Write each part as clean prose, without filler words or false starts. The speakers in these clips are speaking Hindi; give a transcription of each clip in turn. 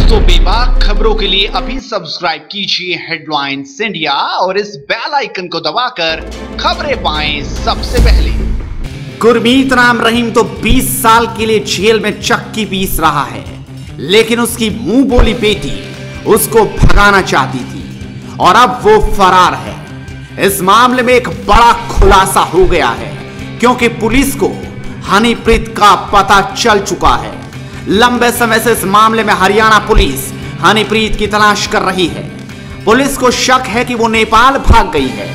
दोस्तों, बेबाक खबरों के लिए अभी सब्सक्राइब कीजिए हेडलाइंस इंडिया और इस बेल आइकन को दबाकर खबरें पाएं सबसे पहले। गुरमीत राम रहीम तो 20 साल के लिए जेल में चक्की पीस रहा है, लेकिन उसकी मुंह बोली बेटी उसको भगाना चाहती थी और अब वो फरार है। इस मामले में एक बड़ा खुलासा हो गया है, क्योंकि पुलिस को हनीप्रीत का पता चल चुका है। लंबे समय से इस मामले में हरियाणा पुलिस हनीप्रीत की तलाश कर रही है। पुलिस को शक है कि वो नेपाल भाग गई है।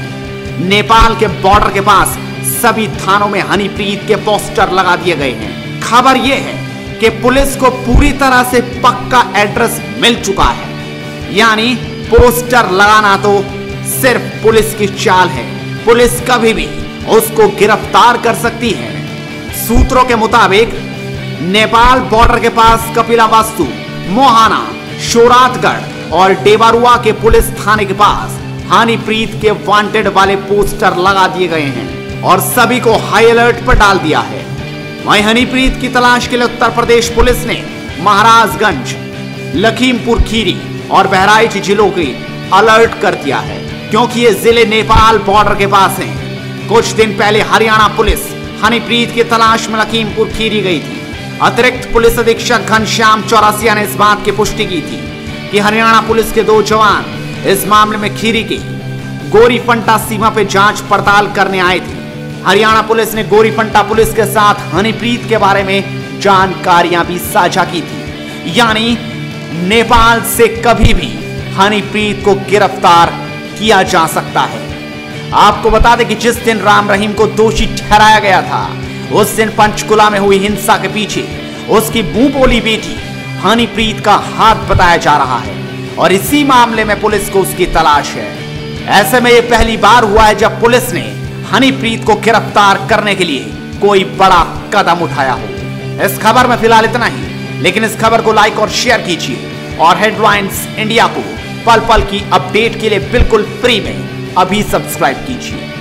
नेपाल के बॉर्डर के पास सभी थानों में हनीप्रीत के पोस्टर लगा दिए गए हैं। खबर यह है कि पुलिस को पूरी तरह से पक्का एड्रेस मिल चुका है, यानी पोस्टर लगाना तो सिर्फ पुलिस की चाल है। पुलिस कभी भी उसको गिरफ्तार कर सकती है। सूत्रों के मुताबिक नेपाल बॉर्डर के पास कपिलावस्तु, मोहाना, शोरातगढ़ और डेबारुआ के पुलिस थाने के पास हनीप्रीत के वांटेड वाले पोस्टर लगा दिए गए हैं और सभी को हाई अलर्ट पर डाल दिया है। वहीं हनीप्रीत की तलाश के लिए उत्तर प्रदेश पुलिस ने महाराजगंज, लखीमपुर खीरी और बहराइच जिलों की अलर्ट कर दिया है, क्योंकि ये जिले नेपाल बॉर्डर के पास हैं। कुछ दिन पहले हरियाणा पुलिस हनीप्रीत की तलाश में लखीमपुर खीरी गई थी। अतिरिक्त पुलिस अधीक्षक घनश्याम चौरसिया ने इस बात की पुष्टि की थी कि हरियाणा पुलिस के 2 जवान इस मामले में खीरी की गोरीफंटा सीमा पे जांच पड़ताल करने आए थे। हरियाणा पुलिस ने गोरीफंटा पुलिस के साथ हनीप्रीत के बारे में जानकारियां भी साझा की थी, यानी नेपाल से कभी भी हनीप्रीत को गिरफ्तार किया जा सकता है। आपको बता दें कि जिस दिन राम रहीम को दोषी ठहराया गया था, उस दिन पंचकुला में हुई हिंसा के पीछे उसकी मुंह बोली बेटी हनीप्रीत का हाथ बताया जा रहा है और इसी मामले में पुलिस को उसकी तलाश है। ऐसे में यह पहली बार हुआ है जब पुलिस ने हनीप्रीत को गिरफ्तार करने के लिए कोई बड़ा कदम उठाया हो। इस खबर में फिलहाल इतना ही, लेकिन इस खबर को लाइक और शेयर कीजिए और हेडलाइंस इंडिया को पल पल की अपडेट के लिए बिल्कुल फ्री में अभी सब्सक्राइब कीजिए।